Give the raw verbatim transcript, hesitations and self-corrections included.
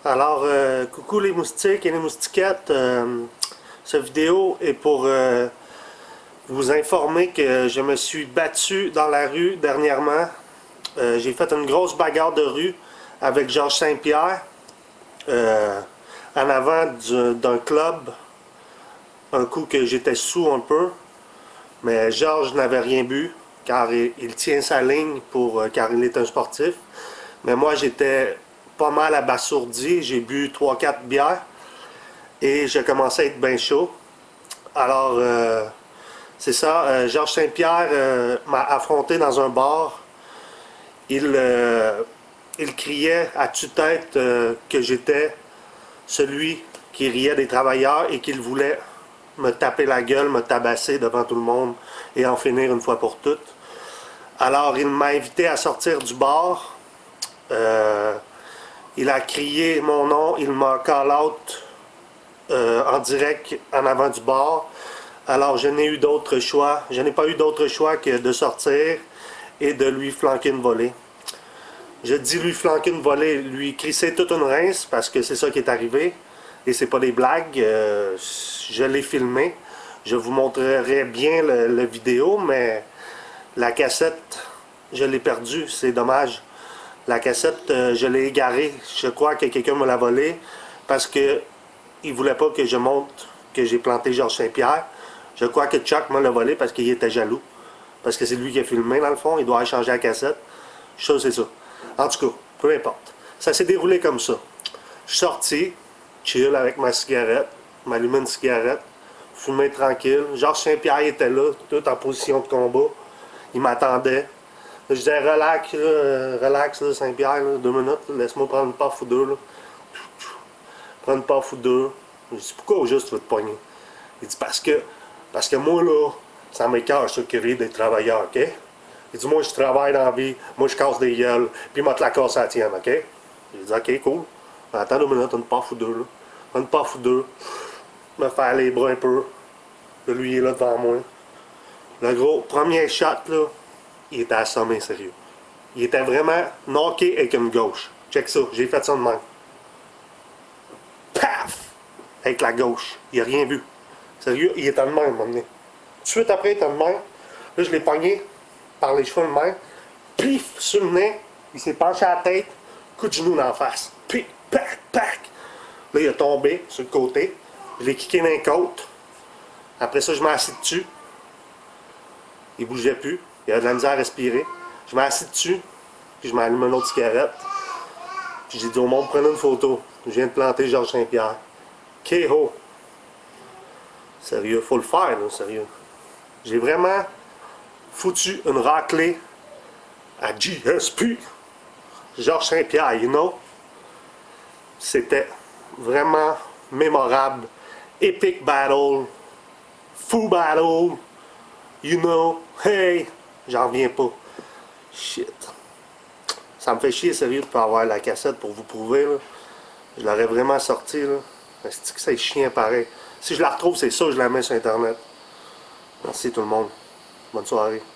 Alors, euh, coucou les moustiques et les moustiquettes. Euh, cette vidéo est pour euh, vous informer que je me suis battu dans la rue dernièrement. Euh, J'ai fait une grosse bagarre de rue avec Georges Saint-Pierre euh, en avant d'un club. Un coup que j'étais sous un peu, mais Georges n'avait rien bu car il, il tient sa ligne pour euh, car il est un sportif. Mais moi j'étais pas mal abasourdi, j'ai bu trois quatre bières et j'ai commencé à être bien chaud. Alors euh, c'est ça, euh, Georges Saint-Pierre euh, m'a affronté dans un bar. Il, euh, il criait à tue-tête euh, que j'étais celui qui riait des travailleurs et qu'il voulait me taper la gueule, me tabasser devant tout le monde et en finir une fois pour toutes. Alors il m'a invité à sortir du bar. Euh, il a crié mon nom, il m'a call out euh, en direct en avant du bar. Alors je n'ai eu d'autre choix, je n'ai pas eu d'autre choix que de sortir et de lui flanquer une volée. Je dis lui flanquer une volée, lui crisser toute une rince parce que c'est ça qui est arrivé. Et c'est pas des blagues, euh, je l'ai filmé. Je vous montrerai bien le, le vidéo, mais la cassette, je l'ai perdue, c'est dommage. La cassette, euh, je l'ai égarée. Je crois que quelqu'un me l'a volée parce que il voulait pas que je montre que j'ai planté Georges Saint-Pierre. Je crois que Chuck me l'a volé parce qu'il était jaloux. Parce que c'est lui qui a filmé, dans le fond. Il doit échanger la cassette. Ça, c'est ça. En tout cas, peu importe. Ça s'est déroulé comme ça. Je suis sorti, chill avec ma cigarette, m'allumer une cigarette, fumer tranquille. Georges Saint-Pierre était là, tout en position de combat. Il m'attendait. Je disais, relax, là, relax, là, Saint-Pierre, là, deux minutes, laisse-moi prendre une paf ou deux. Là. Prendre une paf ou deux. Je dis, pourquoi au juste tu veux te pogner? Il dit, parce que, parce que moi, là, ça m'écœure, ça, qui rit des travailleurs, OK? Il dit, moi, je travaille dans la vie, moi, je casse des gueules, puis moi, te la casse à la tienne, OK? J'ai dit, OK, cool. Attends deux minutes, une paf ou deux, là. Une paf ou deux. Me faire les bras un peu. Là, lui, il est là devant moi. Le gros, premier shot, là, il était assommé, sérieux. Il était vraiment knocké avec une gauche. Check ça, j'ai fait ça de même. Paf! Avec la gauche. Il n'a rien vu. Sérieux, il était de même, à un moment donné. Tout de suite après, il était de même. Là, je l'ai pogné par les cheveux de même. Pif! Sur le nez. Il s'est penché à la tête. Coup de genou dans la face. Pif! Pac! Pac! Là, il a tombé sur le côté. Je l'ai kické dans les côtes. Après ça, je m'ai assis dessus. Il bougeait plus. Il avait de la misère à respirer. Je m'ai assis dessus. Puis je m'ai allumé une autre cigarette. Puis j'ai dit au monde, prenez une photo. Je viens de planter Georges Saint-Pierre. K O Sérieux, faut le faire, là, sérieux. J'ai vraiment foutu une raclée à G S P. Georges Saint-Pierre, you know. C'était vraiment mémorable. Epic battle. Fou battle. You know. Hey. J'en reviens pas. Shit. Ça me fait chier, sérieux, de pas avoir la cassette pour vous prouver, là. Je l'aurais vraiment sorti, là. C'est que c'est chien pareil. Si je la retrouve, c'est ça, je la mets sur Internet. Merci tout le monde. Bonne soirée.